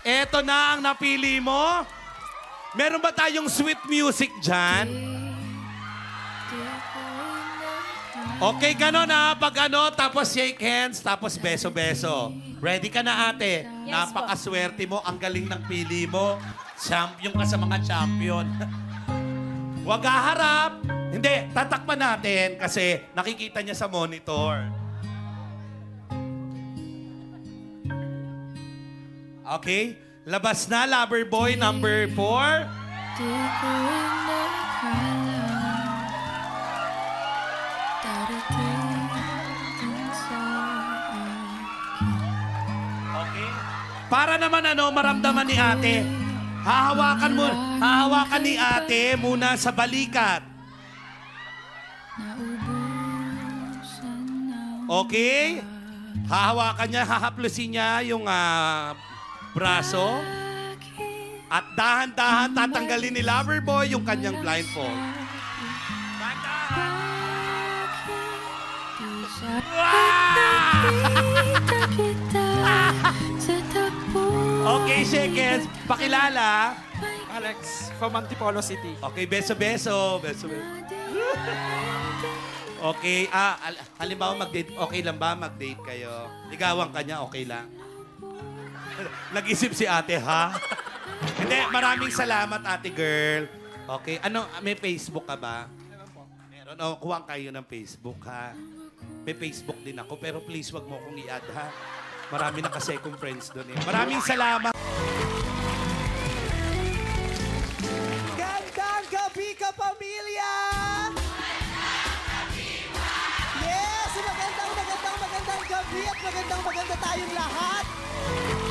Eto na ang napili mo. Meron ba tayong sweet music dyan? Okay ka nun ha? Pag ano, tapos shake hands, tapos beso-beso. Ready ka na ate? Yes, Napakaswerte mo, ang galing ng pili mo. Champion ka sa mga champion. Huwag haharap. Hindi, tatakpan natin kasi nakikita niya sa monitor. Okay? Labas na, lover boy number 4. Di ko inakala darating sa Okay? Para naman maramdaman ni ate. Hahawakan ni ate muna sa balikat. naubusan na Okay? Hahawakan niya, hahaplusin niya yung braso. At dahan-dahan tatanggalin ni Loverboy yung kanyang blindfold. Dahan-dahan. di sa Wow! kita sa takbo. Okay, Shekens. Pakilala. Alex, from Antipolo City. Okay, beso-beso. Beso-beso. Okay, halimbawa mag-date, okay lang ba mag-date kayo? Ligawan ka niya, okay lang? Nag-isip si ate, ha? Hindi, maraming salamat, ate girl. Okay, may Facebook ka ba? Meron. O, kuha kayo ng Facebook, ha? May Facebook din ako, pero please wag mo akong i-add, ha? Marami na kasi akong friends doon, eh. Maraming salamat. Gandang gabi ka, pamilya! Yes! Magandang gabi at maganda tayong lahat!